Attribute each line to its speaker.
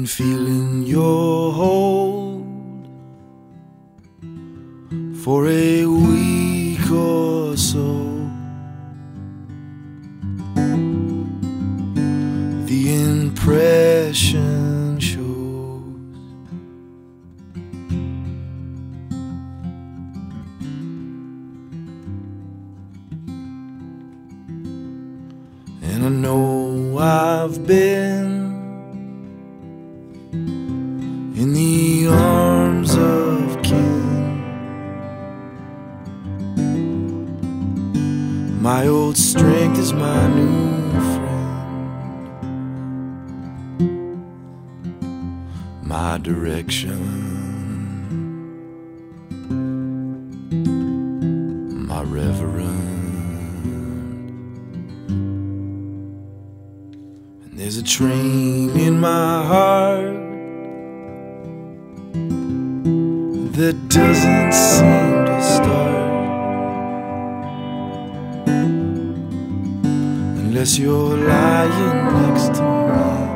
Speaker 1: feeling your hold for a week or so. The impression shows, and I know I've been in the arms of kin. My old strength is my new friend, my direction, my reverend. And there's a train in my heart that doesn't seem to start unless you're lying next to me.